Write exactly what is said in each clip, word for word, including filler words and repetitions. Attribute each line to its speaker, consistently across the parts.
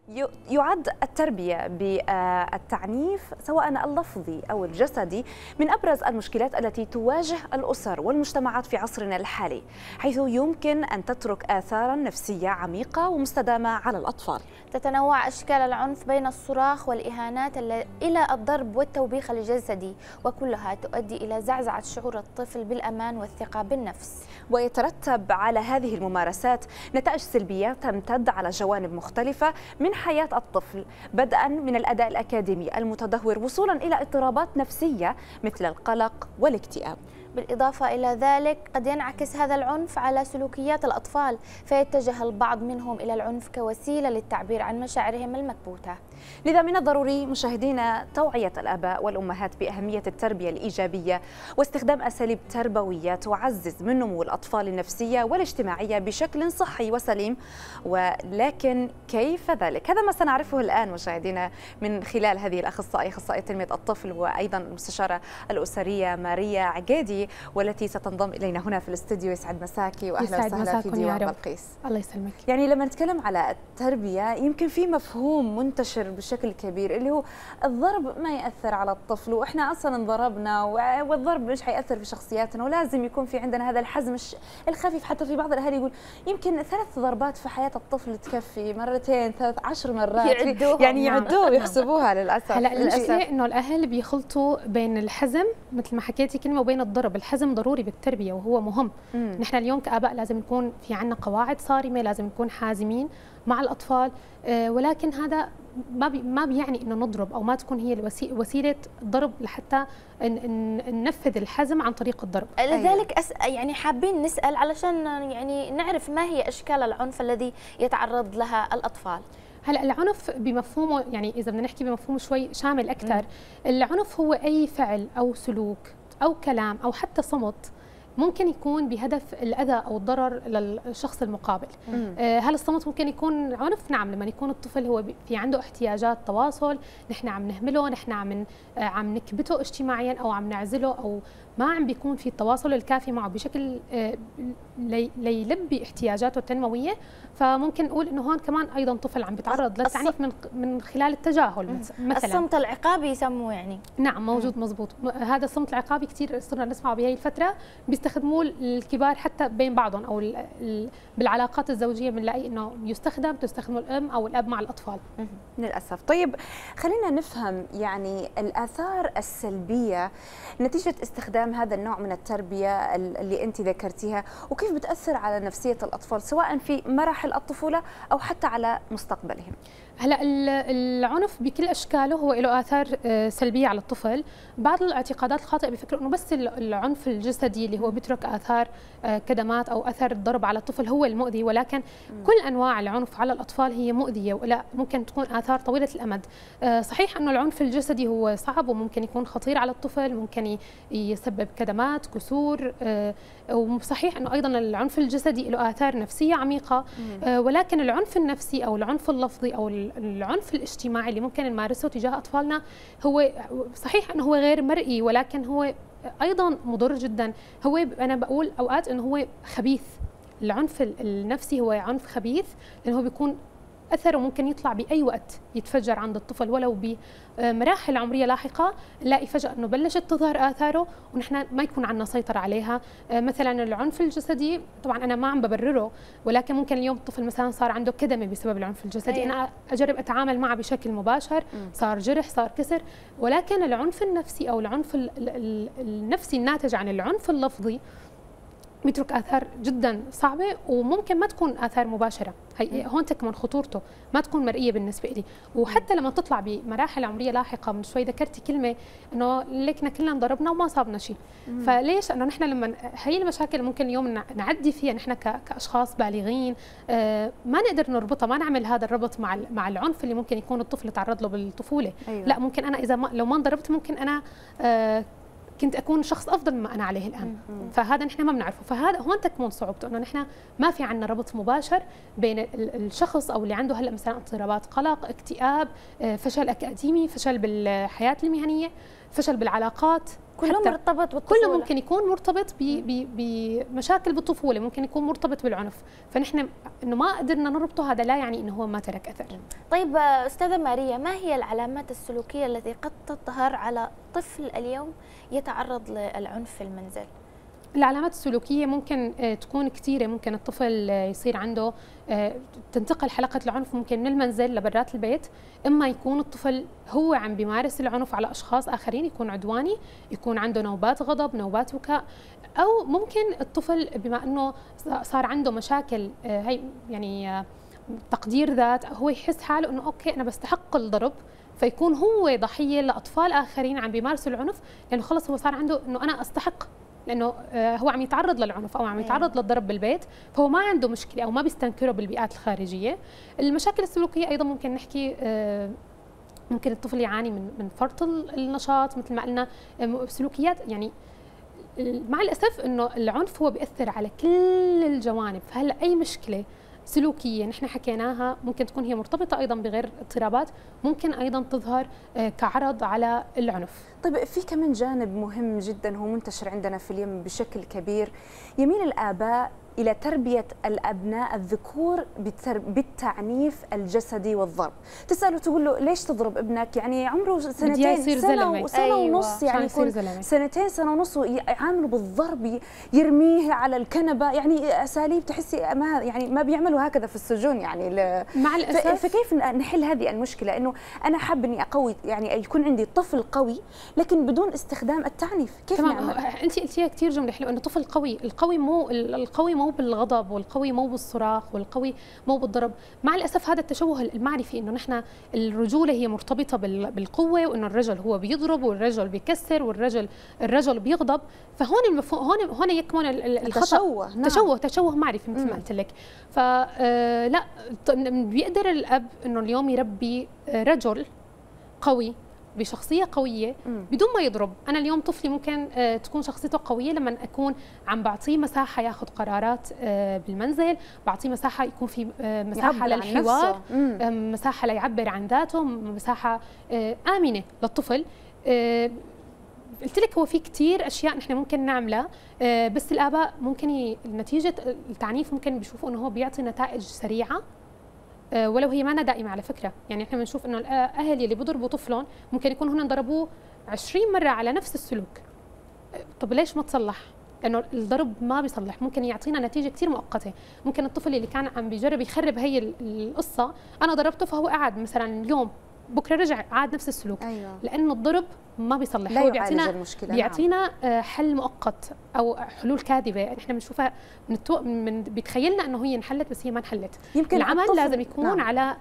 Speaker 1: يعد التربية بالتعنيف سواء اللفظي أو الجسدي من أبرز المشكلات التي تواجه الأسر والمجتمعات في عصرنا الحالي، حيث يمكن أن تترك آثاراً نفسية عميقة ومستدامة على الأطفال.
Speaker 2: تتنوع أشكال العنف بين الصراخ والإهانات إلى الضرب والتوبيخ الجسدي، وكلها تؤدي إلى زعزعة شعور الطفل بالأمان والثقة بالنفس.
Speaker 1: ويترتب على هذه الممارسات نتائج سلبية تمتد على جوانب مختلفة من حياة الطفل، بدءاً من الأداء الأكاديمي المتدهور وصولاً إلى اضطرابات نفسية مثل القلق والاكتئاب.
Speaker 2: بالإضافة إلى ذلك قد ينعكس هذا العنف على سلوكيات الأطفال، فيتجه البعض منهم إلى العنف كوسيلة للتعبير عن مشاعرهم المكبوتة.
Speaker 1: لذا من الضروري مشاهدينا توعية الآباء والأمهات بأهمية التربية الإيجابية واستخدام أساليب تربوية تعزز من نمو الأطفال النفسية والاجتماعية بشكل صحي وسليم. ولكن كيف ذلك؟ هذا ما سنعرفه الآن مشاهدينا من خلال هذه الأخصائية أخصائية تنمية الطفل وأيضا المستشارة الأسرية ماريا عقيدي، والتي ستنضم إلينا هنا في الاستوديو. يسعد مساكي وأهلا وسهلا في ديوان بلقيس.
Speaker 3: الله يسلمك.
Speaker 1: يعني لما نتكلم على التربية يمكن في مفهوم منتشر بشكل كبير اللي هو الضرب ما يأثر على الطفل، وإحنا أصلا انضربنا والضرب مش حيأثر في شخصياتنا، ولازم يكون في عندنا هذا الحزم الخفيف. حتى في بعض الأهالي يقول يمكن ثلاث ضربات في حياة الطفل تكفي، مرتين ثلاث عشر مرات يعني يعدوها ويحسبوها. للأسف
Speaker 3: هلا المشكلة إنه الأهل بيخلطوا بين الحزم مثل ما حكيتي كلمة وبين الضرب. الحزم ضروري بالتربية وهو مهم. مم. نحن اليوم كآباء لازم نكون في عنا قواعد صارمة، لازم نكون حازمين مع الأطفال، آه ولكن هذا ما بي ما بيعني انه نضرب او ما تكون هي وسيله ضرب لحتى ننفذ الحزم عن طريق الضرب.
Speaker 2: لذلك أس... يعني حابين نسال علشان يعني نعرف ما هي اشكال العنف الذي يتعرض لها الاطفال.
Speaker 3: هلا العنف بمفهومه، يعني اذا بدنا نحكي بمفهوم شوي شامل اكثر، العنف هو اي فعل او سلوك او كلام او حتى صمت ممكن يكون بهدف الأذى أو الضرر للشخص المقابل. آه هل الصمت ممكن يكون عنف؟ نعم، لما يكون الطفل هو في عنده احتياجات تواصل، نحن عم نهمله، نحن عم آه عم نكبته اجتماعيا أو عم نعزله أو ما عم بيكون في التواصل الكافي معه بشكل آه لي ليلبي احتياجاته التنموية، فممكن نقول إنه هون كمان أيضا طفل عم بيتعرض للتعنيف من من خلال التجاهل مثلا.
Speaker 2: الصمت العقابي يسموه يعني.
Speaker 3: نعم موجود مزبوط. هذا الصمت العقابي كثير صرنا نسمعه بهي الفترة، بيستخدموه الكبار حتى بين بعضهم او ال ال بالعلاقات الزوجيه بنلاقي انه يستخدم تستخدمه الام او الاب مع الاطفال
Speaker 1: للاسف. طيب خلينا نفهم يعني الاثار السلبيه نتيجه استخدام هذا النوع من التربيه اللي انت ذكرتيها، وكيف بتاثر على نفسيه الاطفال سواء في مراحل الطفوله او حتى على مستقبلهم.
Speaker 3: هلا العنف بكل اشكاله هو له اثار سلبيه على الطفل. بعض الاعتقادات الخاطئه بيفكروا انه بس العنف الجسدي اللي هو بيترك اثار كدمات او اثر الضرب على الطفل هو المؤذي، ولكن م. كل انواع العنف على الاطفال هي مؤذيه ولا ممكن تكون اثار طويله الامد. صحيح انه العنف الجسدي هو صعب وممكن يكون خطير على الطفل، ممكن يسبب كدمات كسور، وصحيح انه ايضا العنف الجسدي له اثار نفسيه عميقه، م. ولكن العنف النفسي او العنف اللفظي او العنف الاجتماعي اللي ممكن نمارسه تجاه اطفالنا هو صحيح انه هو غير مرئي، ولكن هو ايضا مضر جدا. هو انا بقول اوقات انه هو خبيث. العنف النفسي هو عنف خبيث لانه هو بيكون اثره ممكن يطلع باي وقت، يتفجر عند الطفل ولو بمراحل عمريه لاحقه، نلاقي فجاه انه بلشت تظهر اثاره ونحن ما يكون عندنا سيطره عليها. مثلا العنف الجسدي طبعا انا ما عم ببرره، ولكن ممكن اليوم الطفل مثلا صار عنده كدمه بسبب العنف الجسدي، أيه. انا اجرب اتعامل معه بشكل مباشر، صار جرح صار كسر. ولكن العنف النفسي او العنف النفسي الناتج عن العنف اللفظي بيترك اثار جدا صعبه وممكن ما تكون اثار مباشره. هي هون تكمن خطورته، ما تكون مرئيه بالنسبه لي. وحتى لما تطلع بمراحل عمريه لاحقه، من شوي ذكرتي كلمه انه ليكنا كلنا انضربنا وما صابنا شيء. فليش؟ انه نحن لما هي المشاكل ممكن اليوم نعدي فيها نحن كاشخاص بالغين، آه ما نقدر نربطها، ما نعمل هذا الربط مع مع العنف اللي ممكن يكون الطفل تعرض له بالطفوله. أيوة. لا ممكن انا اذا ما لو ما انضربت ممكن انا آه كنت اكون شخص افضل مما انا عليه الان. فهذا نحن ما بنعرفه، فهذا هون تكمن صعوبته، انه نحن ما في عندنا ربط مباشر بين الشخص او اللي عنده هلا مثلا اضطرابات قلق، اكتئاب، فشل اكاديمي، فشل بالحياه المهنيه، فشل بالعلاقات،
Speaker 2: كله مرتبط بالطفوله.
Speaker 3: كله ممكن يكون مرتبط بمشاكل بالطفوله، ممكن يكون مرتبط بالعنف، فنحن انه ما قدرنا نربطه هذا لا يعني انه هو ما ترك اثر.
Speaker 2: طيب استاذه ماريا، ما هي العلامات السلوكيه التي قد تظهر على طفل اليوم يتعرض للعنف في المنزل؟
Speaker 3: العلامات السلوكيه ممكن تكون كثيره، ممكن الطفل يصير عنده تنتقل حلقه العنف ممكن من المنزل لبرات البيت، اما يكون الطفل هو عم بيمارس العنف على اشخاص اخرين، يكون عدواني، يكون عنده نوبات غضب، نوبات بكاء، او ممكن الطفل بما انه صار عنده مشاكل هي يعني تقدير ذات، هو يحس حاله انه اوكي انا بستحق الضرب، فيكون هو ضحيه لاطفال اخرين عم بيمارسوا العنف، لانه خلص هو صار عنده انه انا استحق، لانه هو عم يتعرض للعنف او عم يتعرض للضرب بالبيت، فهو ما عنده مشكله او ما بيستنكره بالبيئات الخارجيه. المشاكل السلوكيه ايضا ممكن نحكي ممكن الطفل يعاني من من فرط النشاط مثل ما قلنا، سلوكيات يعني مع الاسف انه العنف هو بياثر على كل الجوانب، فهلا اي مشكله سلوكيه نحن حكيناها ممكن تكون هي مرتبطه ايضا بغير اضطرابات، ممكن ايضا تظهر كعرض على العنف.
Speaker 1: طيب في كمان جانب مهم جدا هو منتشر عندنا في اليمن بشكل كبير، يميل الآباء إلى تربية الأبناء الذكور بالتعنيف الجسدي والضرب. تسأله تقول له ليش تضرب ابنك؟ يعني عمره سنتين سنة, سنة أيوة. ونص، يعني يكون سنتين سنة ونص يعاملوا بالضرب، يرميه على الكنبة، يعني أساليب تحسي ما يعني ما بيعملوا هكذا في السجون يعني.
Speaker 3: مع الأسف
Speaker 1: فكيف نحل هذه المشكلة؟ إنه أنا حاب إني أقوي يعني يكون عندي طفل قوي لكن بدون استخدام التعنيف، كيف نعمل؟
Speaker 3: أنت قلتيها كثير جملة حلوة، إنه طفل قوي، القوي مو القوي مو بالغضب، والقوي مو بالصراخ، والقوي مو بالضرب. مع الاسف هذا التشوه المعرفي انه نحن الرجوله هي مرتبطه بالقوه، وانه الرجل هو بيضرب والرجل بيكسر والرجل الرجل بيغضب، فهون المفهوم هون هون يكمن الخطا،
Speaker 1: تشوه نعم.
Speaker 3: تشوه تشوه معرفي مثل ما قلت لك. فلا بيقدر الاب انه اليوم يربي رجل قوي بشخصيه قويه بدون ما يضرب. انا اليوم طفلي ممكن تكون شخصيته قويه لما اكون عم بعطيه مساحه ياخذ قرارات بالمنزل، بعطيه مساحه يكون في مساحه للحوار، مساحه ليعبر عن ذاته، مساحه امنه للطفل. قلت لك هو في كثير اشياء نحن ممكن نعملها، بس الاباء ممكن نتيجه التعنيف ممكن بيشوفوا انه هو بيعطي نتائج سريعه ولو هي ما دائمة على فكرة. يعني احنا بنشوف انه الاهل اللي بيضربوا طفلهم ممكن يكون هن ضربوه عشرين مرة على نفس السلوك. طب ليش ما تصلح؟ لانه الضرب ما بيصلح، ممكن يعطينا نتيجة كثير مؤقتة. ممكن الطفل اللي كان عم بيجرب يخرب هي القصة انا ضربته فهو قعد مثلا اليوم، بكره رجع عاد نفس السلوك.
Speaker 1: أيوة.
Speaker 3: لانه الضرب ما بيصلح،
Speaker 1: لا هو بيعطينا المشكلة،
Speaker 3: بيعطينا نعم. حل مؤقت او حلول كاذبه احنا بنشوفها من, التو... من بتخيلنا انه هي انحلت بس هي ما انحلت.
Speaker 1: يمكن
Speaker 3: العمل
Speaker 1: الطفل...
Speaker 3: لازم يكون
Speaker 1: نعم.
Speaker 3: على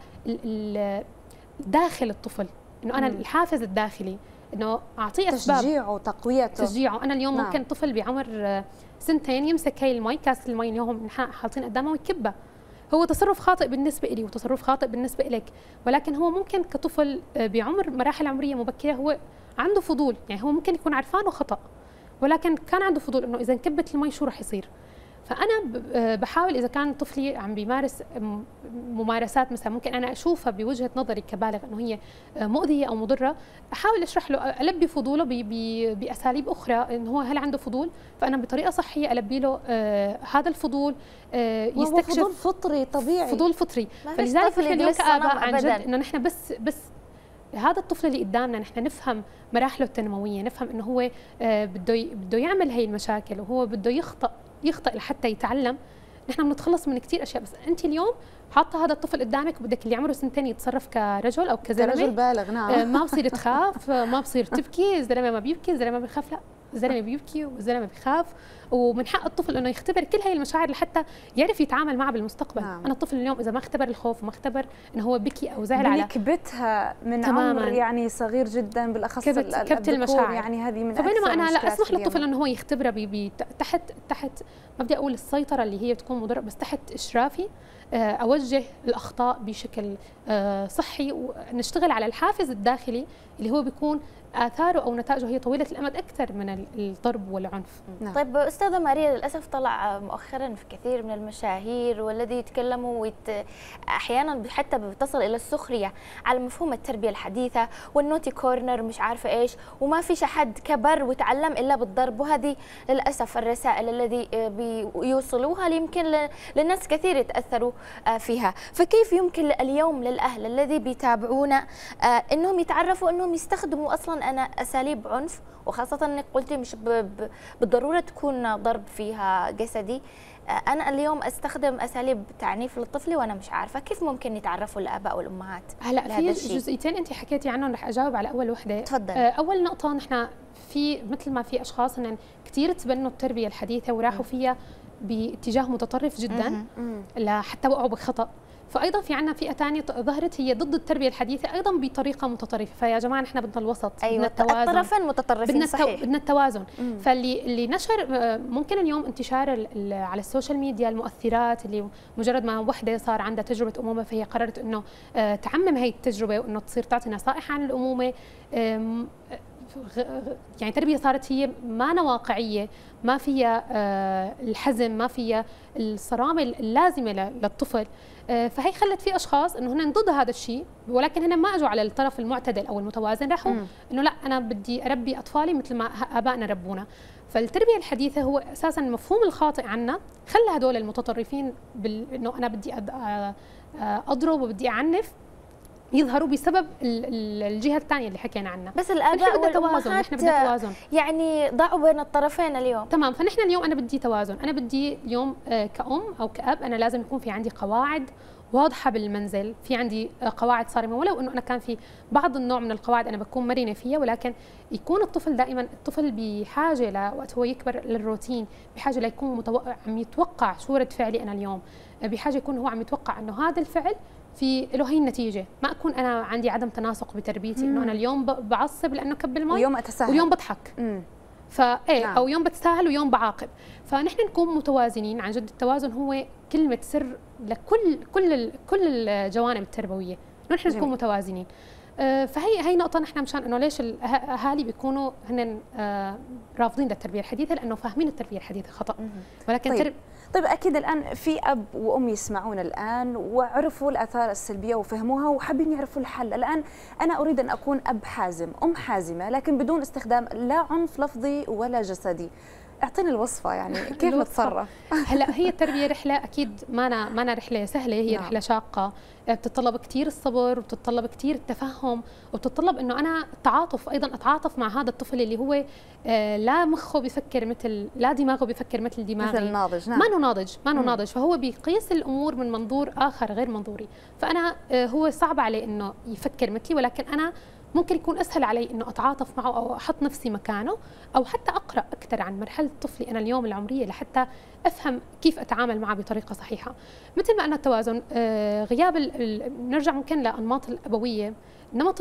Speaker 3: داخل الطفل، انه انا مم. الحافز الداخلي انه اعطيه اسباب
Speaker 1: تشجيعه وتقويته.
Speaker 3: تشجيعه. انا اليوم نعم. ممكن طفل بعمر سنتين يمسك هي المي، كاس المي اليوم حاطين قدامه ويكبها، هو تصرف خاطئ بالنسبة لي وتصرف خاطئ بالنسبة لك، ولكن هو ممكن كطفل بعمر مراحل عمرية مبكرة هو عنده فضول، يعني هو ممكن يكون عرفانه خطأ ولكن كان عنده فضول انه اذا انكبت المي شو رح يصير. فانا بحاول اذا كان طفلي عم بيمارس ممارسات مثلا ممكن انا اشوفها بوجهه نظري كبالغ انه هي مؤذيه او مضره، احاول اشرح له، البي فضوله باساليب اخرى، انه هو هل عنده فضول، فانا بطريقه صحيه البي له آه هذا الفضول، آه يستكشف.
Speaker 1: فضول فطري طبيعي،
Speaker 3: فضول فطري. فلذلك نحن اليوم كآباء عن جد انه نحن بس بس هذا الطفل اللي قدامنا نحن نفهم مراحله التنمويه، نفهم انه هو آه بده بده يعمل هي المشاكل وهو بده يخطئ يخطئ لحتى يتعلم. نحن بنتخلص من كثير اشياء، بس انت اليوم حاطه هذا الطفل قدامك وبدك اللي عمره سنتين يتصرف كرجل او كزلمه،
Speaker 1: كرجل بالغ. نعم.
Speaker 3: ما بصير تخاف، ما بصير تبكي، الزلمه ما بيبكي، الزلمه ما بيخاف، لا الزلمه بيبكي والزلمه بيخاف، ومن حق الطفل انه يختبر كل هاي المشاعر لحتى يعرف يتعامل معها بالمستقبل. نعم. انا الطفل اليوم اذا ما اختبر الخوف وما اختبر انه هو بكي او زعل على
Speaker 1: بنكبتها من
Speaker 3: تماماً.
Speaker 1: عمر يعني صغير جدا، بالاخص
Speaker 3: كبت, كبت المشاعر،
Speaker 1: يعني هذه من
Speaker 3: فبينما انا لا اسمح للطفل انه هو يختبرها بي بي تحت تحت ما بدي اقول السيطره اللي هي تكون مضره، بس تحت اشرافي اوجه الاخطاء بشكل صحي، ونشتغل على الحافز الداخلي اللي هو بيكون آثاره أو نتائجه هي طويلة الأمد أكثر من الضرب والعنف.
Speaker 2: نعم. طيب أستاذة ماريا، للأسف طلع مؤخرا في كثير من المشاهير والذي يتكلموا ويت... أحيانا حتى بتصل إلى السخرية على مفهوم التربية الحديثة والنوتي كورنر مش عارفة إيش، وما فيش أحد كبر وتعلم إلا بالضرب، وهذه للأسف الرسائل الذي بيوصلوها يمكن للناس كثير يتأثروا فيها. فكيف يمكن اليوم للأهل الذي بيتابعونا أنهم يتعرفوا أنهم يستخدموا أصلا أنا أساليب عنف، وخاصة أنك قلتي مش بالضرورة تكون ضرب فيها جسدي، أنا اليوم أستخدم أساليب تعنيف للطفل وأنا مش عارفة كيف ممكن يتعرفوا الآباء والأمهات؟
Speaker 3: هلا في جزئيتين أنت حكيتي عنهم، رح أجاوب على أول وحدة.
Speaker 2: تفضل.
Speaker 3: أول نقطة، نحن في مثل ما في أشخاص إن كثير تبنوا التربية الحديثة وراحوا فيها باتجاه متطرف جدا لحتى وقعوا بخطأ، فايضا في عندنا فئه ثانيه ظهرت هي ضد التربيه الحديثه ايضا بطريقه متطرفه. فيا جماعه نحن بدنا الوسط،
Speaker 2: أيوة،
Speaker 3: بدنا التوازن،
Speaker 2: الطرفين متطرفين،
Speaker 3: بدنا
Speaker 2: صحيح،
Speaker 3: بدنا التوازن. مم. فاللي اللي نشر ممكن اليوم انتشار على السوشيال ميديا المؤثرات اللي مجرد ما وحده صار عندها تجربه امومه فهي قررت انه تعمم هي التجربه وانه تصير تعطي نصائح عن الامومه، يعني تربية صارت هي ما واقعية، ما فيها الحزم، ما فيها الصرامة اللازمة للطفل. فهي خلت في اشخاص انه هن ضد هذا الشيء، ولكن هن ما اجوا على الطرف المعتدل او المتوازن، راحوا انه لا انا بدي اربي اطفالي مثل ما ابائنا ربونا. فالتربيه الحديثه هو اساسا المفهوم الخاطئ عنا خلى هدول المتطرفين بال... انه انا بدي أد... اضرب وبدي اعنف يظهروا بسبب الجهه الثانيه اللي حكينا عنها.
Speaker 2: بس الاباء والامهات
Speaker 3: نحن بدنا توازن،
Speaker 2: يعني ضعوا بين الطرفين اليوم.
Speaker 3: تمام. فنحن اليوم انا بدي توازن، انا بدي اليوم كأم او كأب انا لازم يكون في عندي قواعد واضحه بالمنزل، في عندي قواعد صارمه، ولو انه انا كان في بعض النوع من القواعد انا بكون مرنه فيها، ولكن يكون الطفل دائما الطفل بحاجه ل وقت هو يكبر للروتين، بحاجه ليكون متوقع عم يتوقع شو رد فعلي انا اليوم، بحاجه يكون هو عم يتوقع انه هذا الفعل في له هي النتيجه، ما اكون انا عندي عدم تناسق بتربيتي، انه انا اليوم بعصب لانه كب المي
Speaker 1: ويوم اتساهل
Speaker 3: ويوم بضحك، فايه نعم. او يوم بتساهل ويوم بعاقب. فنحن نكون متوازنين، عن جد التوازن هو كلمه سر لكل كل كل الجوانب التربويه، نحن نكون متوازنين. فهي هي نقطه نحن مشان انه ليش الاهالي بيكونوا هن رافضين للتربيه الحديثه، لانه فاهمين التربيه الحديثه خطا. ولكن
Speaker 1: طيب. طيب اكيد الان في اب وام يسمعون الان وعرفوا الاثار السلبيه وفهموها وحابين يعرفوا الحل. الان انا اريد ان اكون اب حازم، ام حازمه، لكن بدون استخدام لا عنف لفظي ولا جسدي. اعطيني الوصفه، يعني كيف نتصرف؟
Speaker 3: هلا هي التربيه رحله، اكيد ما أنا ما أنا رحله سهله، هي نعم. رحله شاقه، بتتطلب كثير الصبر وبتتطلب كثير التفهم وبتتطلب انه انا التعاطف، ايضا اتعاطف مع هذا الطفل اللي هو آه لا مخه بيفكر مثل، لا دماغه بيفكر مثل دماغي،
Speaker 1: مثل ناضج. نعم.
Speaker 3: ما انه ناضج، ما انه ناضج، فهو بيقيس الامور من منظور اخر غير منظوري. فانا آه هو صعب عليه انه يفكر مثلي، ولكن انا ممكن يكون اسهل علي انه اتعاطف معه او احط نفسي مكانه، او حتى اقرا اكثر عن مرحله طفلي انا اليوم العمريه لحتى افهم كيف اتعامل معه بطريقه صحيحه. مثل ما قلنا التوازن، آه غياب نرجع ممكن لانماط الابويه. النمط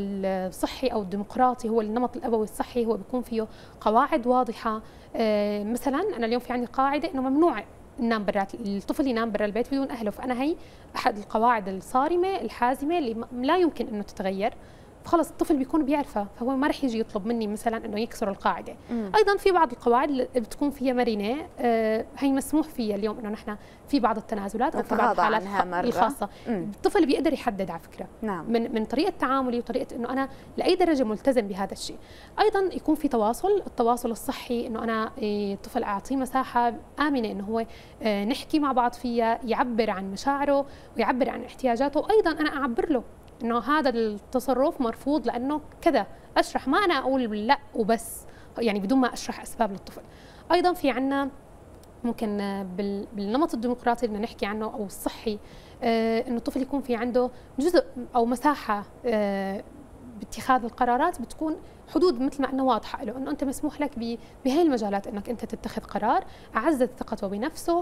Speaker 3: الصحي او الديمقراطي هو النمط الابوي الصحي، هو بيكون فيه قواعد واضحه. آه مثلا انا اليوم في عندي قاعده انه ممنوع ننام برا، الطفل ينام برا البيت بدون اهله، فانا هي احد القواعد الصارمه الحازمه اللي لا يمكن انه تتغير. خلص الطفل بيكون بيعرفها، فهو ما رح يجي يطلب مني مثلا انه يكسر القاعده. مم. ايضا في بعض القواعد اللي بتكون فيها مرنه، آه هي مسموح فيها اليوم انه نحن في بعض التنازلات او في بعض الحالات الخاصه. مم. الطفل بيقدر يحدد على فكره. نعم. من من طريقه تعاملي وطريقه انه انا لاي درجه ملتزم بهذا الشيء. ايضا يكون في تواصل، التواصل الصحي انه انا الطفل اعطيه مساحه امنه انه هو آه نحكي مع بعض فيها، يعبر عن مشاعره ويعبر عن احتياجاته، وايضا انا اعبر له انه هذا التصرف مرفوض لانه كذا، اشرح، ما انا اقول لا وبس، يعني بدون ما اشرح اسباب للطفل. ايضا في عندنا ممكن بالنمط الديمقراطي اللي نحكي عنه او الصحي، آه انه الطفل يكون في عنده جزء او مساحه آه باتخاذ القرارات، بتكون حدود مثل ما قلنا واضحه له، انه انت مسموح لك بهي المجالات انك انت تتخذ قرار، اعزز ثقته بنفسه،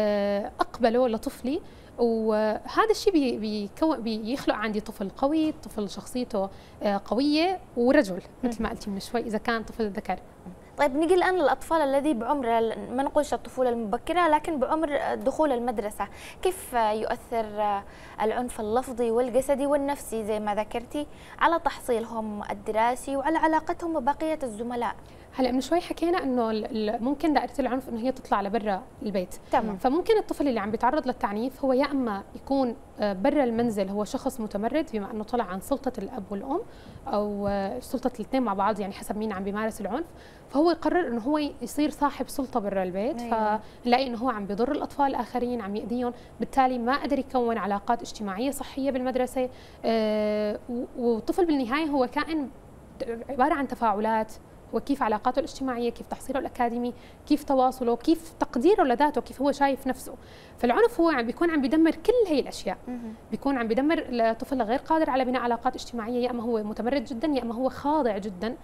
Speaker 3: آه اقبله لطفلي، وهذا الشيء بي بيخلق عندي طفل قوي، طفل شخصيته قويه ورجل مثل ما قلتي من شوي اذا كان طفل ذكر.
Speaker 2: طيب نيجي الآن للأطفال الذي بعمر، ما نقولش الطفولة المبكرة، لكن بعمر دخول المدرسة، كيف يؤثر العنف اللفظي والجسدي والنفسي زي ما ذكرتي على تحصيلهم الدراسي وعلى علاقتهم ببقية الزملاء؟
Speaker 3: هلا من شوي حكينا انه ممكن دائره العنف انه هي تطلع لبرا البيت.
Speaker 2: تمام.
Speaker 3: فممكن الطفل اللي عم بيتعرض للتعنيف هو يا اما يكون برا المنزل هو شخص متمرد بما انه طلع عن سلطه الاب والام او سلطه الاثنين مع بعض، يعني حسب مين عم بيمارس العنف، فهو يقرر انه هو يصير صاحب سلطه برا البيت. أيوة. فنلاقي انه هو عم بيضر الاطفال الاخرين، عم يأذيهم، بالتالي ما قدر يكون علاقات اجتماعيه صحيه بالمدرسه. آه والطفل بالنهايه هو كائن عباره عن تفاعلات، وكيف علاقاته الاجتماعية، كيف تحصيله الأكاديمي، كيف تواصله، كيف تقديره لذاته، كيف هو شايف نفسه. فالعنف هو عم بيكون عم بيدمر كل هي الأشياء، بيكون عم بيدمر الطفل غير قادر على بناء علاقات اجتماعية، يا أما هو متمرد جدا يا أما هو خاضع جدا.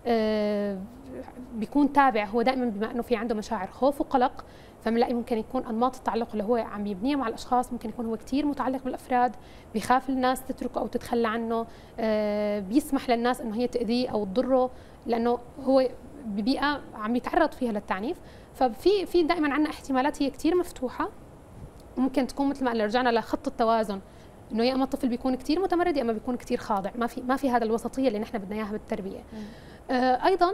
Speaker 3: آه بيكون تابع، هو دائما بما أنه في عنده مشاعر خوف وقلق، فبنلاقي ممكن يكون انماط التعلق اللي هو عم يبنيها مع الاشخاص ممكن يكون هو كثير متعلق بالافراد، بيخاف الناس تتركه او تتخلى عنه، آه بيسمح للناس انه هي تاذيه او تضره لانه هو ببيئه عم يتعرض فيها للتعنيف. ففي في دائما عندنا احتمالات هي كثير مفتوحه، ممكن تكون مثل ما قلنا رجعنا لخط التوازن، انه يا اما الطفل بيكون كثير متمرد يا اما بيكون كثير خاضع، ما في ما في هذا الوسطيه اللي نحن بدنا اياها بالتربيه. آه ايضا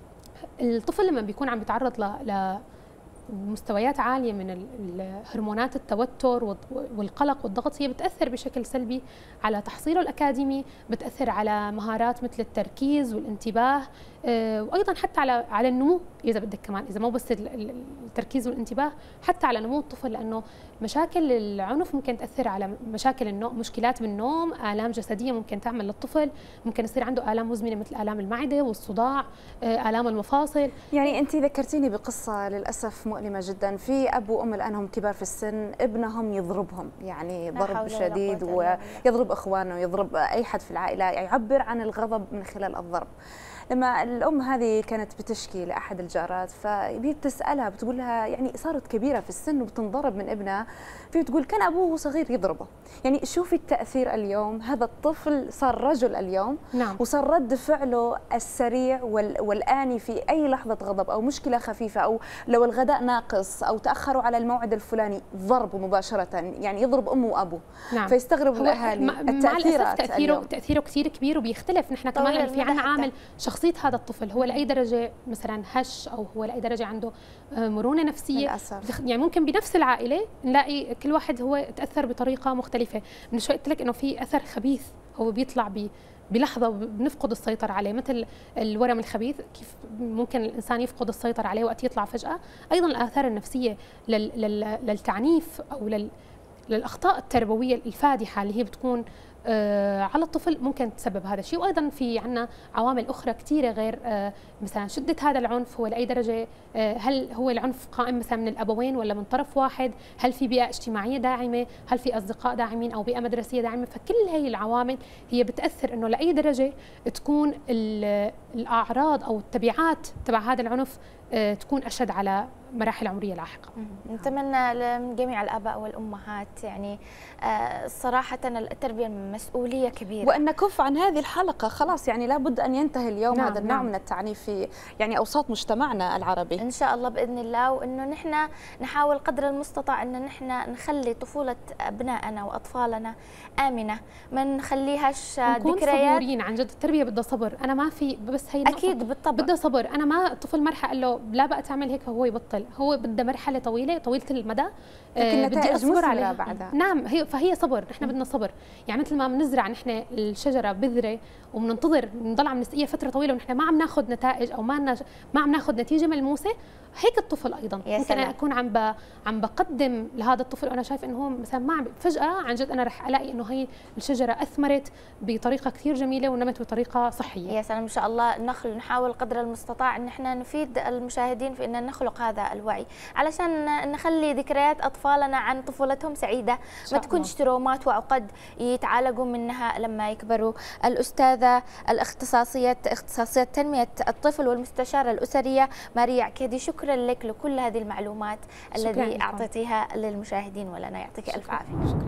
Speaker 3: الطفل لما بيكون عم بيتعرض ل, ل مستويات عالية من هرمونات التوتر والقلق والضغط، هي بتأثر بشكل سلبي على تحصيله الأكاديمي، بتأثر على مهارات مثل التركيز والانتباه، وأيضا حتى على على النمو إذا بدك كمان، إذا مو بس التركيز والانتباه، حتى على نمو الطفل، لأنه مشاكل العنف ممكن تأثر على مشاكل النوم، مشكلات بالنوم، آلام جسدية ممكن تعمل للطفل، ممكن يصير عنده آلام مزمنة مثل آلام المعدة والصداع، آلام المفاصل.
Speaker 1: يعني أنت ذكرتيني بقصة للأسف مؤلمة جدا، في أب وأم الآن هم كبار في السن، ابنهم يضربهم، يعني ضرب شديد ويضرب إخوانه ويضرب أي حد في العائلة، يعبر عن الغضب من خلال الضرب. لما الأم هذه كانت بتشكي لأحد الجارات، فبتسألها بتقول لها يعني صارت كبيرة في السن وبتنضرب من ابنها، فبتقول كان أبوه صغير يضربه. يعني شوفي التأثير اليوم، هذا الطفل صار رجل اليوم.
Speaker 3: نعم.
Speaker 1: وصار رد فعله السريع والآني في أي لحظة غضب أو مشكلة خفيفة، أو لو الغداء ناقص أو تأخروا على الموعد الفلاني ضربه مباشرة، يعني يضرب أمه وأبوه. نعم. فيستغربوا الأهالي التأثيرات.
Speaker 3: تأثيره تأثيره كثير كبير وبيختلف. نحن كمان لأنه في عندنا عامل شخصية هذا الطفل، هو لأي درجة مثلا هش أو هو لأي درجة عنده مرونة نفسية للأسف. يعني ممكن بنفس العائلة نلاقي كل واحد هو تأثر بطريقة مختلفة. من شوي قلت لك إنه في أثر خبيث هو بيطلع ب بلحظة بنفقد السيطرة عليه، مثل الورم الخبيث كيف ممكن الإنسان يفقد السيطرة عليه وقت يطلع فجأة. أيضا الآثار النفسية لل لل للتعنيف أو لل للأخطاء التربوية الفادحة اللي هي بتكون آه على الطفل ممكن تسبب هذا الشيء. وايضا في عندنا عوامل اخرى كثيره غير آه مثلا شده هذا العنف، هو لاي درجه، آه هل هو العنف قائم مثلا من الابوين ولا من طرف واحد، هل في بيئه اجتماعيه داعمه، هل في اصدقاء داعمين او بيئه مدرسيه داعمه. فكل هي العوامل هي بتاثر انه لاي درجه تكون الاعراض او التبعات تبع هذا العنف آه تكون اشد على مراحل عمريه لاحقه.
Speaker 2: نتمنى من جميع الاباء والامهات يعني آه صراحه التربيه مسؤوليه كبيره،
Speaker 1: وان نكف عن هذه الحلقه خلاص، يعني لابد ان ينتهي اليوم. نعم هذا النوع نعم. من التعنيف في يعني اوساط مجتمعنا العربي
Speaker 2: ان شاء الله باذن الله، وانه نحن نحاول قدر المستطاع ان نحن نخلي طفوله ابنائنا واطفالنا امنه، ما نخليهاش ذكريات.
Speaker 3: صبورين عن جد، التربيه بدها صبر. انا ما في بس هي
Speaker 2: اكيد بالطبع
Speaker 3: بدها صبر. انا ما الطفل ما رح اقول له لا بقى تعمل هيك فهو يبطل، هو بدها مرحله طويله طويله المدى
Speaker 1: لكن نتائج اصبر عليها بعدها.
Speaker 3: نعم هي فهي صبر، نحن بدنا صبر. يعني مثل ما بنزرع نحن الشجره بذره وبننتظر نضل عم نسقيها فتره طويله ونحن ما عم ناخذ نتائج او ما ما عم ناخذ نتيجه ملموسه، هيك الطفل ايضا ممكن انا اكون عم ب... عم بقدم لهذا الطفل وانا شايف انه هو مثلا ما عم فجاه عن جد انا رح الاقي انه هي الشجره اثمرت بطريقه كثير جميله ونمت بطريقه صحيه.
Speaker 2: يا سلام ان شاء الله. نخل نحاول قدر المستطاع ان احنا نفيد المشاهدين في ان نخلق هذا الوعي علشان نخلي ذكريات اطفالنا عن طفولتهم سعيده، ما تكونش ترومات وعقد يتعالجوا منها لما يكبروا. الاستاذه الاختصاصيه اختصاصيه تنميه الطفل والمستشاره الاسريه ماريا عكيدي، شكرا لك لكل هذه المعلومات التي اعطيتيها للمشاهدين ولنا، يعطيك الف عافيه.